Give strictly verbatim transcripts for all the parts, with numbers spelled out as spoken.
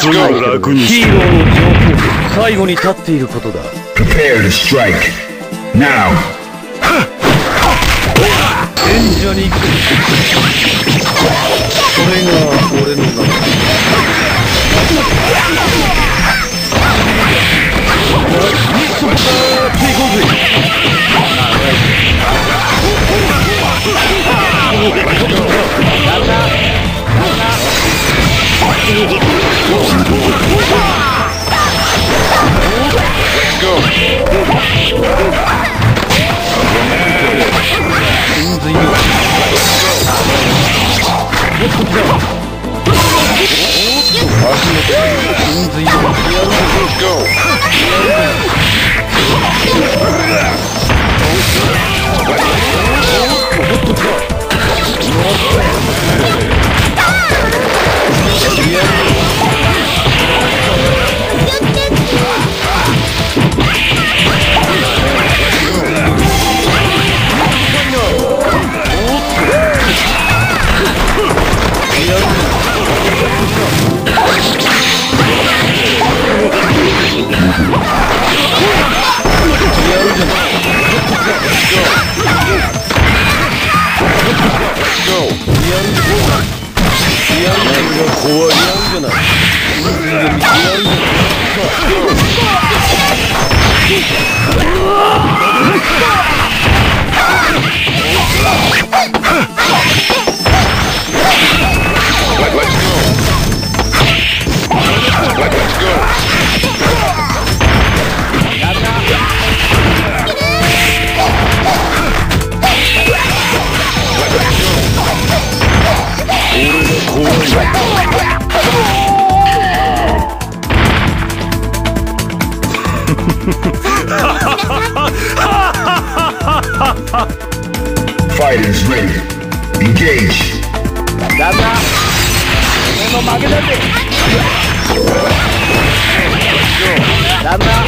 遅いの楽にして。ヒーローの状況最後に立っていることだ。 Prepare to strike. Now. 演者に行く。それが俺の名前。そっかー、手こずい。 Fighters ready. Engage. 旦那、俺の負けだぜ。旦那。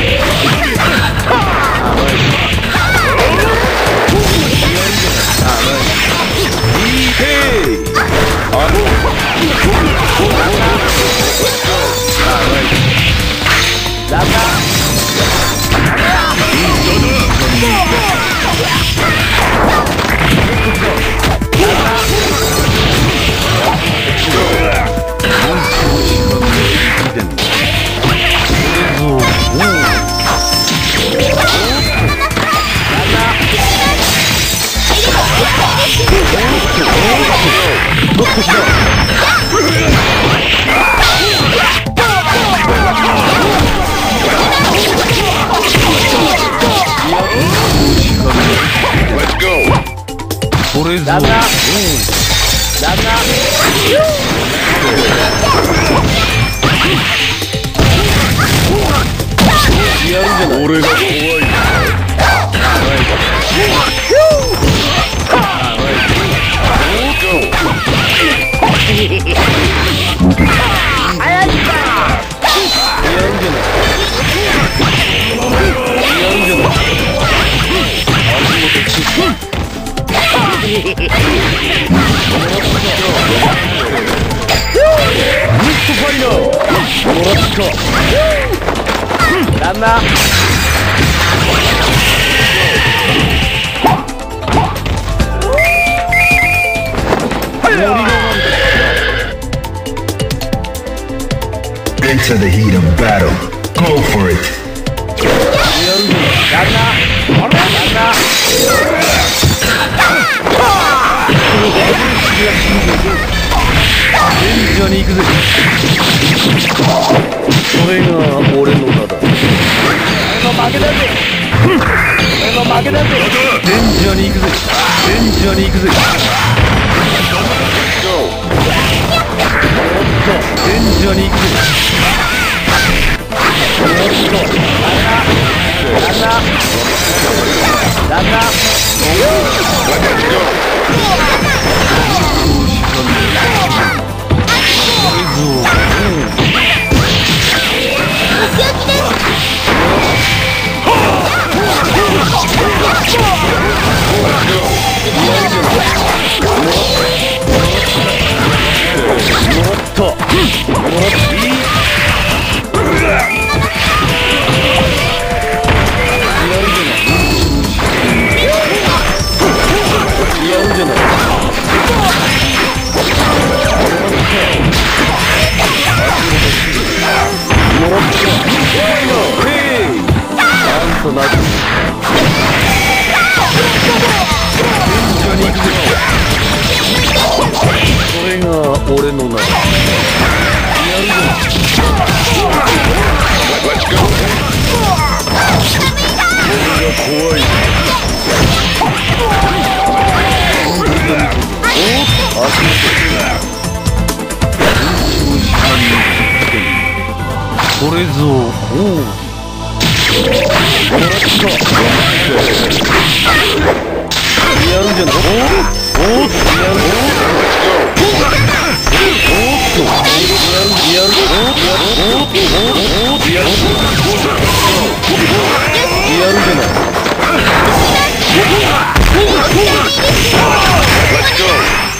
いいてー。あの。旦那。旦那、旦那、やるじゃない。俺が怖いな。旦那。 Into the heat of battle. Go for it. 旦那。旦那。演者に行くぜ。それが俺の名だ。俺の負けだぜ。俺の負けだぜ。演者に行くぜ。演者に行くぜ。演者に行くぜ。旦那。旦那。もっともっといいとなくに行くぜ。それが俺の名だ。やるぞ。俺が怖い。おっ、足元。これぞ、おう。やるじゃん。おっ、おっ、やる。おっと、やる、やる、おっ、やる、おっ、おっ、やる、やるじゃない。Let's go.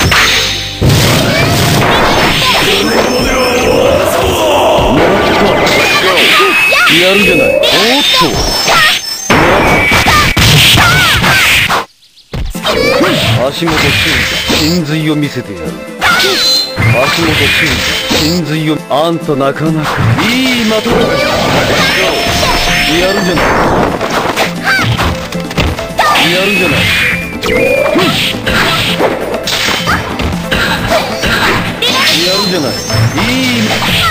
やるじゃない。おっと。足元真髄を見せてやる。足元真髄を。あんたなかなかいい的だ。やるじゃない。やるじゃない。やるじゃない。いい。